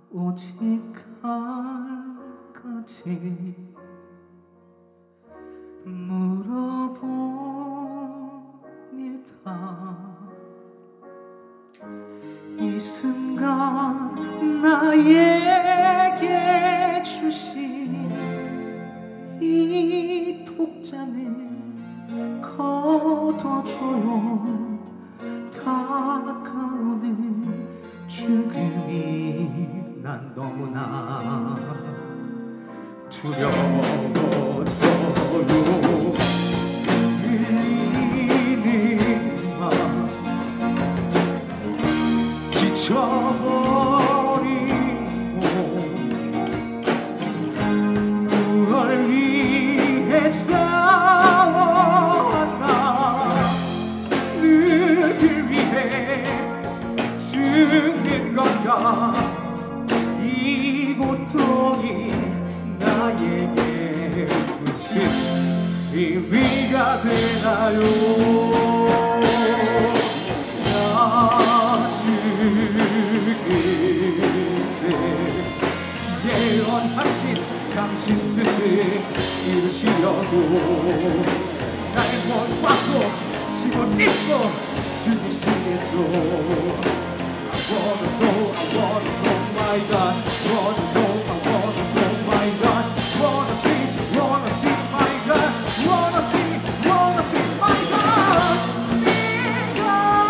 오직 한 가지 물어봅니다. 이 순간 나에게 주신 이 독자는 거둬줘요. 다가오는 죽음이 난 너무나 두려워져요. 흘리는 맘 지쳐버린 몸 무얼 위해 싸웠나 누굴 위해 죽는 건가 이 고통이 나에게 무슨 의미가 되나요? 나 죽을 때 예언하신 당신 뜻을 이루시려고 날 못 받고 치고 찢고 죽이시겠죠. I wanna know my God, wanna know my God, wanna see my God, wanna see my God. 네가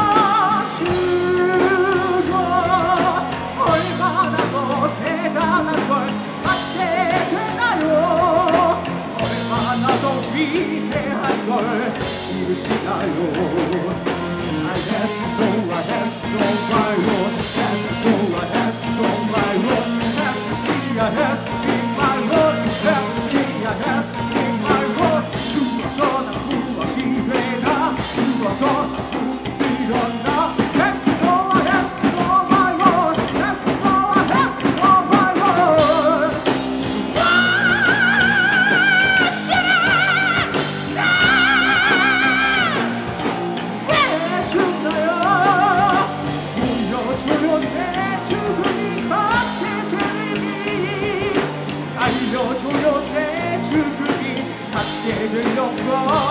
죽어 얼마나 더 대단한 걸 받게 되나요? 얼마나 더 위대한 걸 이루시나요? I have to go my Lord, have to go my Lord, have to see my Lord, have to see my Lord. 죽어서 난 무엇이 되나, 죽어서 난 부질었나. Have to go my Lord, have to go my Lord. 왜 죽나요? 보여줘요 내 죽음이 갖게 될 의미. 알려줘요 내 죽음이 갖게 될 영광.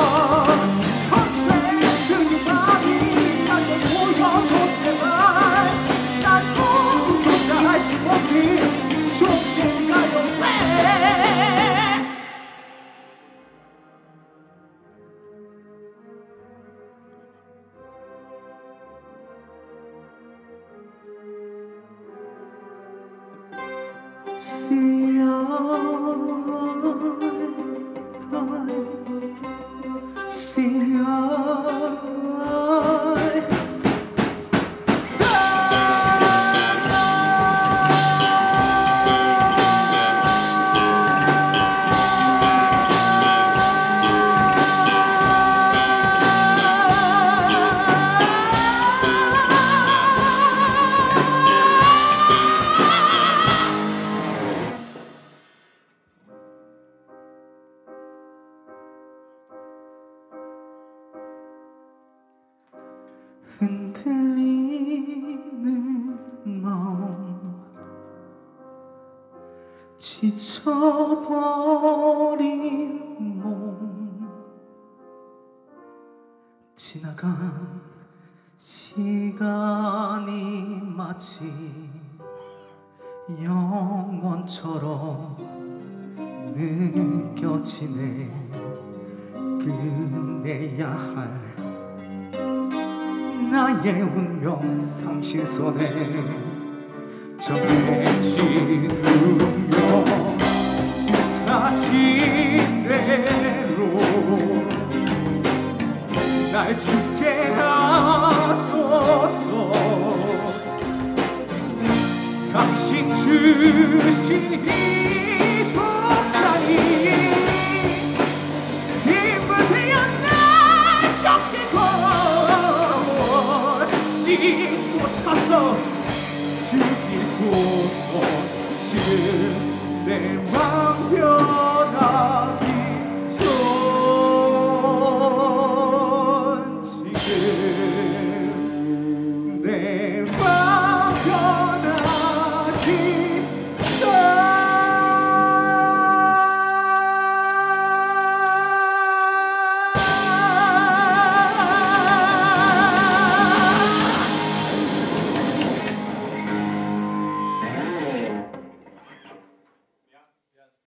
헛된 죽음만이 나를 보여줘 제발. 난 누구조차 할 수 없는 존재인가요 왜? See I die, see I 흔들리는 마음 지쳐버린 몸 지나간 시간이 마치 영원처럼 느껴지네. 끝내야 할 나의 운명 당신 손에 정해진 운명 뜻하신 대로 날 죽게 하소서. 당신 주신 이 독자니 힘을 되어 날 적시고 찢고 차서 죽이소서. 지금 내 맘